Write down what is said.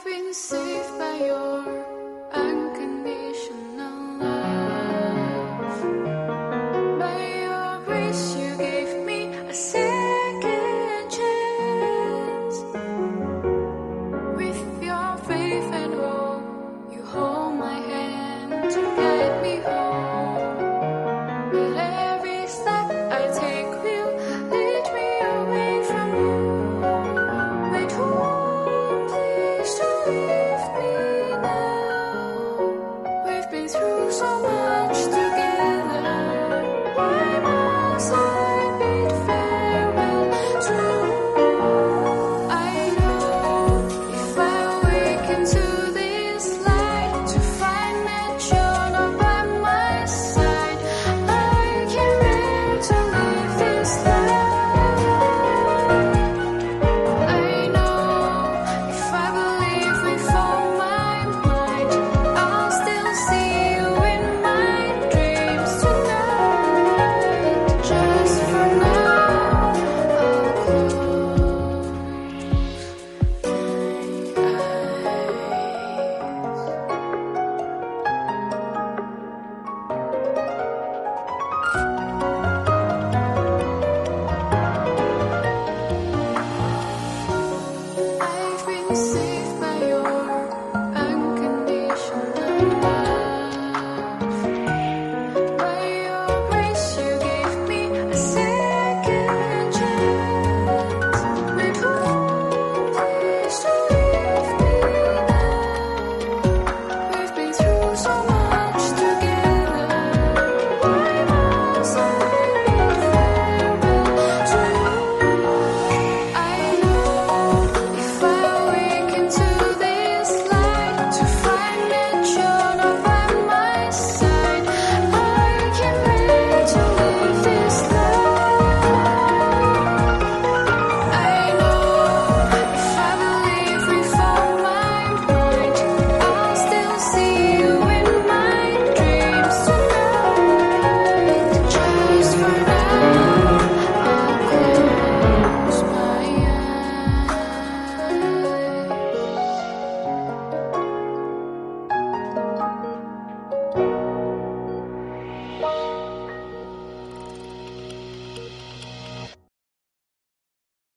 I've been saved by your unconditional love. By your grace you gave me a second chance. With your faith and hope, you hold my hand to guide me home.